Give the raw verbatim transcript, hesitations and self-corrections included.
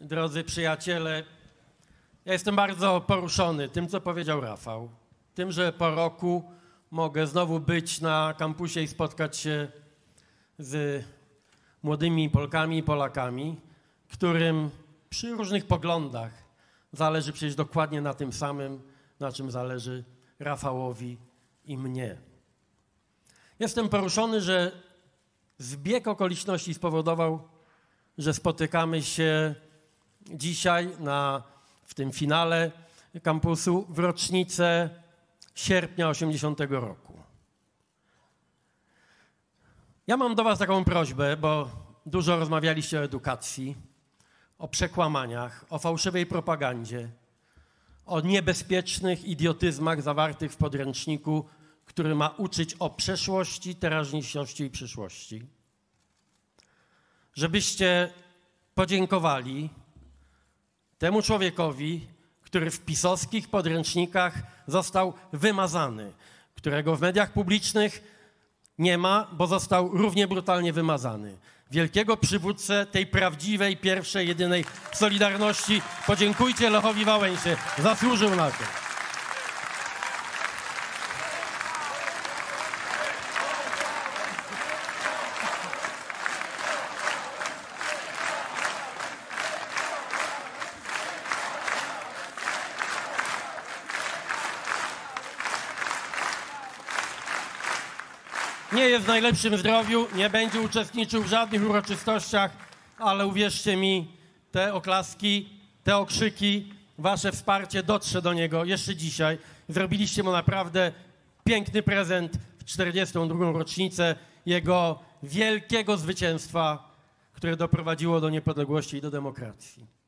drodzy przyjaciele, ja jestem bardzo poruszony tym, co powiedział Rafał. Tym, że po roku mogę znowu być na kampusie i spotkać się z młodymi Polkami i Polakami, którym przy różnych poglądach zależy przecież dokładnie na tym samym, na czym zależy Rafałowi i mnie. Jestem poruszony, że zbieg okoliczności spowodował, że spotykamy się dzisiaj na, w tym finale kampusu w rocznicę sierpnia osiemdziesiątego roku. Ja mam do was taką prośbę, bo dużo rozmawialiście o edukacji, o przekłamaniach, o fałszywej propagandzie, o niebezpiecznych idiotyzmach zawartych w podręczniku, który ma uczyć o przeszłości, teraźniejszości i przyszłości. Żebyście podziękowali temu człowiekowi, który w pisowskich podręcznikach został wymazany, którego w mediach publicznych nie ma, bo został równie brutalnie wymazany. Wielkiego przywódcę tej prawdziwej, pierwszej, jedynej Solidarności. Podziękujcie Lechowi Wałęsie. Zasłużył na to. Nie jest w najlepszym zdrowiu, nie będzie uczestniczył w żadnych uroczystościach, ale uwierzcie mi, te oklaski, te okrzyki, wasze wsparcie dotrze do niego jeszcze dzisiaj. Zrobiliście mu naprawdę piękny prezent w czterdziestą drugą rocznicę jego wielkiego zwycięstwa, które doprowadziło do niepodległości i do demokracji.